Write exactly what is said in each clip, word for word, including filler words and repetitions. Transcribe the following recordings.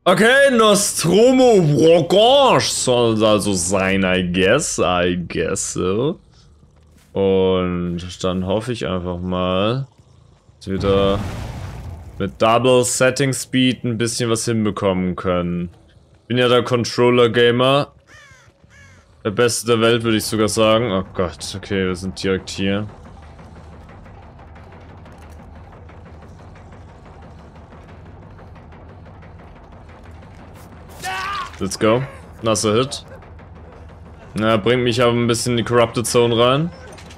Okay, Nostromo Orange soll es also sein, I guess, I guess so. Und dann hoffe ich einfach mal, dass wir da mit Double Setting Speed ein bisschen was hinbekommen können. Bin ja der Controller-Gamer. Der Beste der Welt, würde ich sogar sagen. Oh Gott, okay, wir sind direkt hier. Let's go. Nasser Hit. Na, bringt mich aber ein bisschen in die Corrupted Zone rein.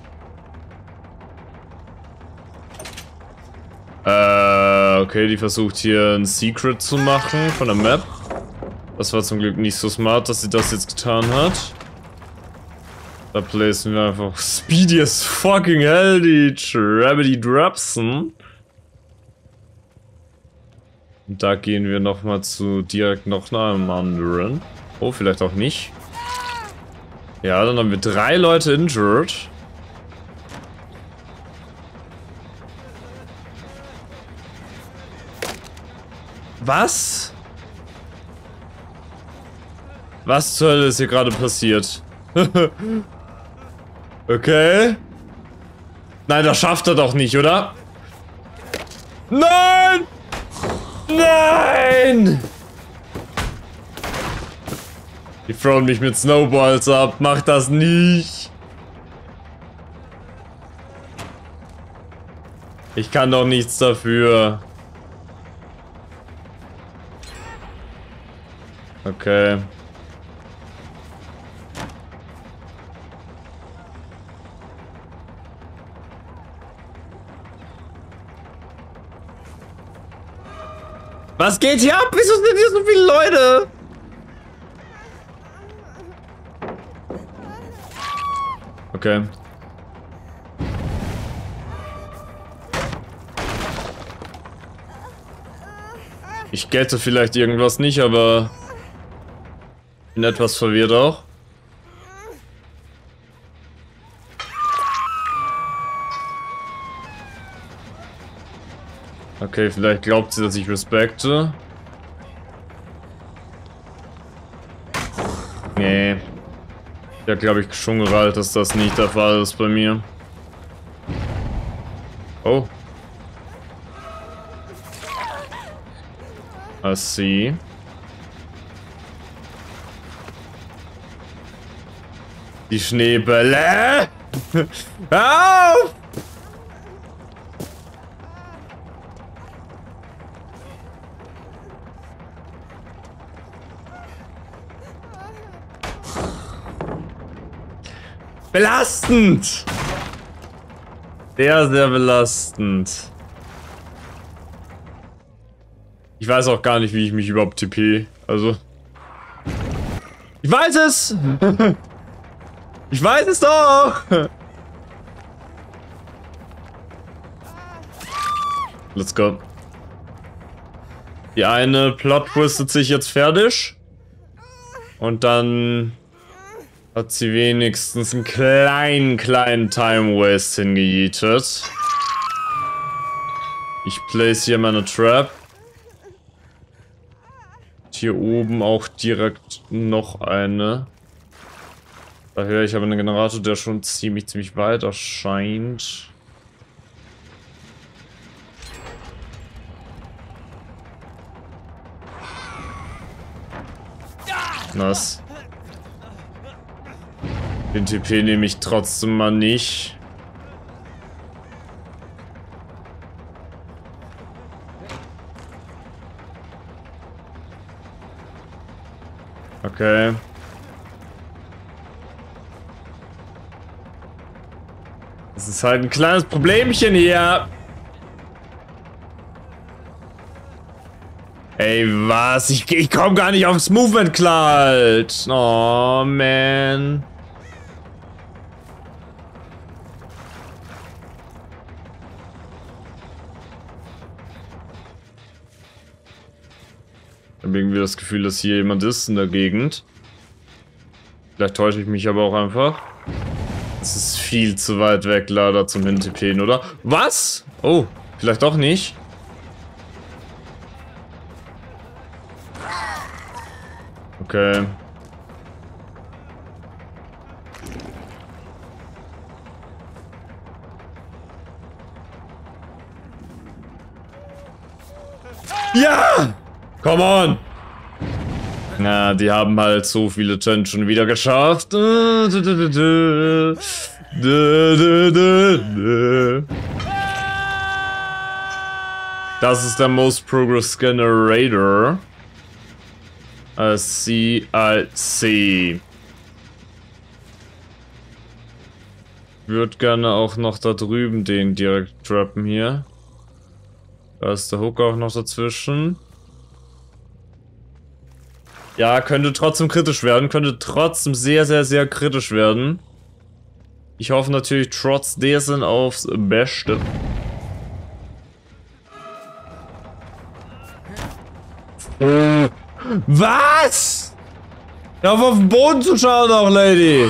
Äh, okay, die versucht hier ein Secret zu machen von der Map. Das war zum Glück nicht so smart, dass sie das jetzt getan hat. Da placen wir einfach speedy as fucking hell die Trabbity Dropsen. Und da gehen wir nochmal zu direkt noch einem anderen. Oh, vielleicht auch nicht. Ja, dann haben wir drei Leute injured. Was? Was zur Hölle ist hier gerade passiert? Okay. Nein, das schafft er doch nicht, oder? Nein! Nein! Die throwen mich mit Snowballs ab. Mach das nicht. Ich kann doch nichts dafür. Okay. Was geht hier ab? Wieso sind hier so viele Leute? Okay. Ich gette vielleicht irgendwas nicht, aber bin etwas verwirrt auch. Okay, vielleicht glaubt sie, dass ich respekte. Nee. Ja, glaube ich schon gerallt, dass das nicht der Fall ist bei mir. Oh. I see. Die Schneebälle! Auf! Belastend! Sehr, sehr belastend. Ich weiß auch gar nicht, wie ich mich überhaupt T P. Also. Ich weiß es! Ich weiß es doch! Let's go. Die eine Plot twistet sich jetzt fertig. Und dann hat sie wenigstens einen kleinen, kleinen Time Waste hingejietet. Ich place hier meine Trap. Hier oben auch direkt noch eine. Da höre ich aber einen Generator, der schon ziemlich, ziemlich weit erscheint. Was? Den T P nehme ich trotzdem mal nicht. Okay. Das ist halt ein kleines Problemchen hier. Ey, was? Ich, ich komme gar nicht aufs Movement klar halt. Oh, man. Ich habe irgendwie das Gefühl, dass hier jemand ist in der Gegend. Vielleicht täusche ich mich aber auch einfach. Es ist viel zu weit weg, leider, zum Hin-T P'n, oder? Was? Oh, vielleicht doch nicht. Okay. Ja! Come on! Na, die haben halt so viele Gens schon wieder geschafft. Das ist der Most Progress Generator. I see, I see. Würde gerne auch noch da drüben den direkt droppen hier. Da ist der Hook auch noch dazwischen. Ja, könnte trotzdem kritisch werden. Könnte trotzdem sehr, sehr, sehr kritisch werden. Ich hoffe natürlich trotz dessen aufs Beste. Äh, was? Ja, auf den Boden zu schauen auch, Lady.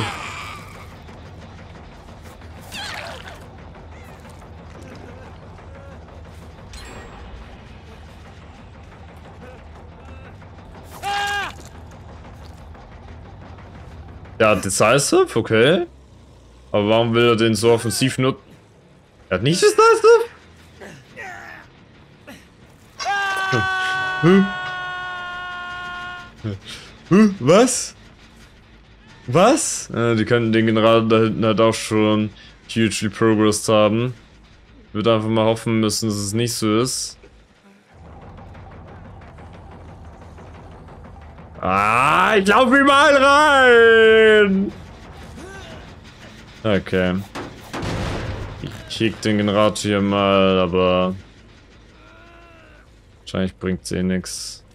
Ja, decisive, okay. Aber warum will er den so offensiv nutzen? Er hat nicht decisive? Hm. Hm. Hm. Was? Was? Ja, die könnten den General da hinten halt auch schon hugely progressed haben. Ich würde einfach mal hoffen müssen, dass es nicht so ist. Ah, ich laufe überall rein! Okay. Ich kick den Generator hier mal, aber wahrscheinlich bringt es eh nix.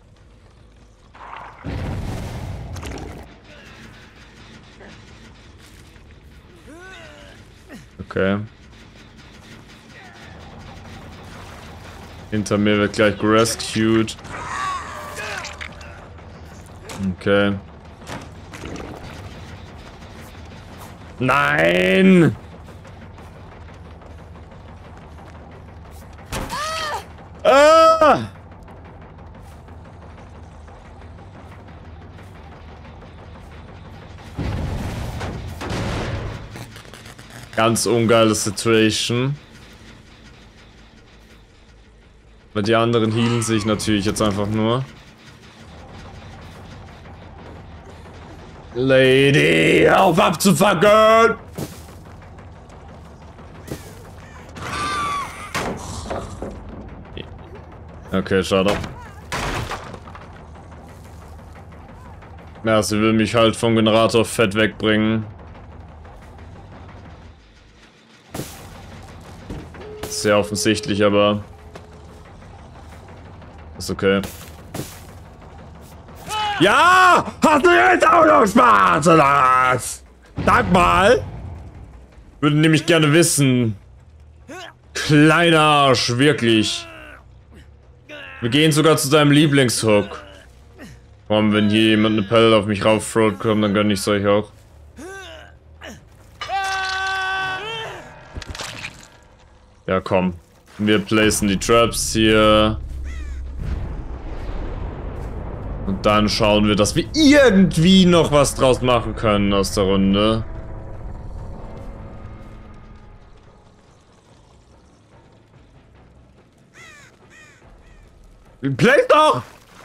Okay. Hinter mir wird gleich gerescued. Okay. Nein! Ah! Ganz ungeile Situation. Weil die anderen healen sich natürlich jetzt einfach nur. Lady, auf abzufacken! Okay, schade. Ja, sie will mich halt vom Generator fett wegbringen. Sehr offensichtlich, aber ist okay. Ja! Hast du jetzt auch noch Spaß, oder was? Sag mal! Würde nämlich gerne wissen. Kleiner Arsch, wirklich. Wir gehen sogar zu deinem Lieblingshook. Komm, wenn hier jemand eine Pelle auf mich raufthrowt kommt, dann gönn ich's euch auch. Ja, komm. Wir placen die Traps hier. Und dann schauen wir, dass wir irgendwie noch was draus machen können aus der Runde. Place doch!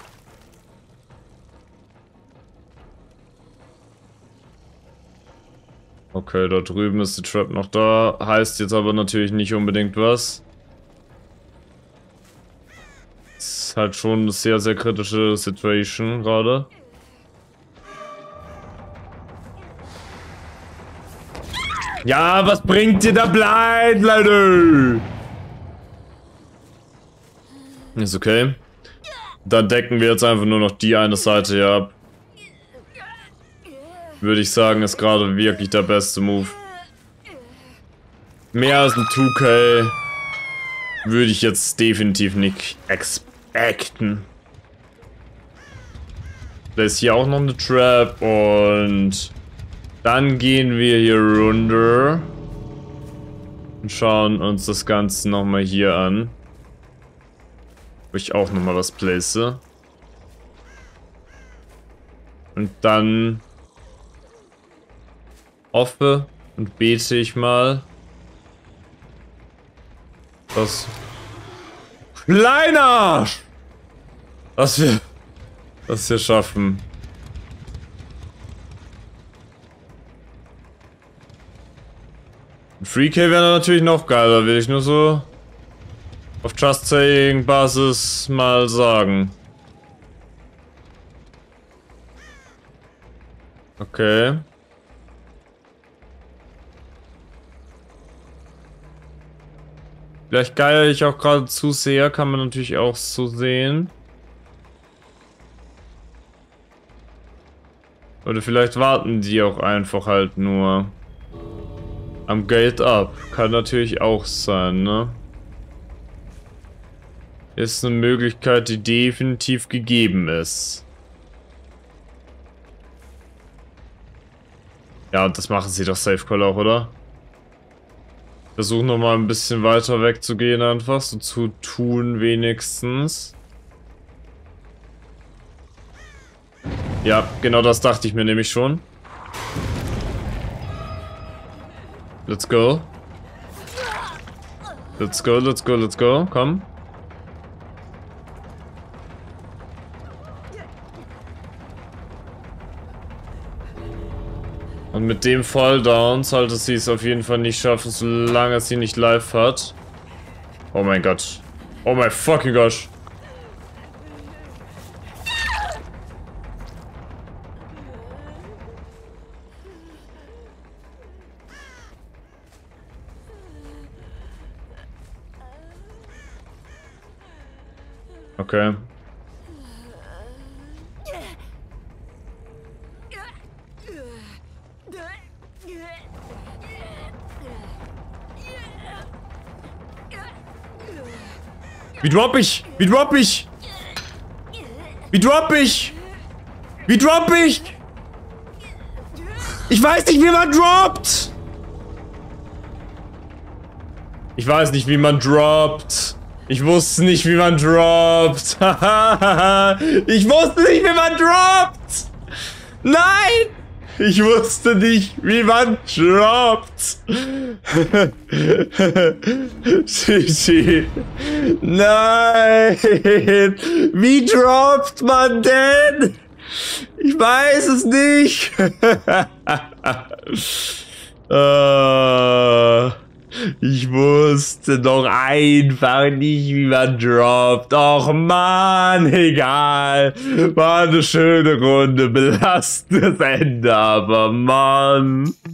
Okay, da drüben ist die Trap noch da. Heißt jetzt aber natürlich nicht unbedingt was. Ist halt schon eine sehr, sehr kritische Situation gerade. Ja, was bringt dir da Blind, Leute? Ist okay. Dann decken wir jetzt einfach nur noch die eine Seite hier ab. Würde ich sagen, ist gerade wirklich der beste Move. Mehr als ein zwei K würde ich jetzt definitiv nicht expecten. Da ist hier auch noch eine Trap und dann gehen wir hier runter und schauen uns das Ganze nochmal hier an. Wo ich auch nochmal was place. Und dann hoffe und bete ich mal, dass kleiner, dass wir das hier schaffen. Ein Free K wäre natürlich noch geiler, will ich nur so auf Just Saying Basis mal sagen. Okay. Vielleicht geier ich auch gerade zu sehr, kann man natürlich auch so sehen. Oder vielleicht warten die auch einfach halt nur am Gate ab. Kann natürlich auch sein, ne? Ist eine Möglichkeit, die definitiv gegeben ist. Ja, und das machen sie doch Safe Call auch, oder? Versuchen nochmal ein bisschen weiter wegzugehen, einfach so zu tun wenigstens. Ja, genau das dachte ich mir nämlich schon. Let's go. Let's go, let's go, let's go. Komm. Und mit dem Falldown sollte sie es auf jeden Fall nicht schaffen, solange sie nicht live hat. Oh mein Gott. Oh mein fucking gosh. Okay. Wie drop ich? Wie drop ich? Wie drop ich? Wie drop ich? Ich weiß nicht, wie man droppt. Ich weiß nicht, wie man droppt. Ich wusste nicht, wie man droppt. Ich wusste nicht, wie man droppt. Nein! Ich wusste nicht, wie man droppt. Shishi. Nein! Wie droppt man denn? Ich weiß es nicht. uh, ich wusste doch einfach nicht, wie man droppt. Och man, egal. War eine schöne Runde, belastendes Ende, aber Mann.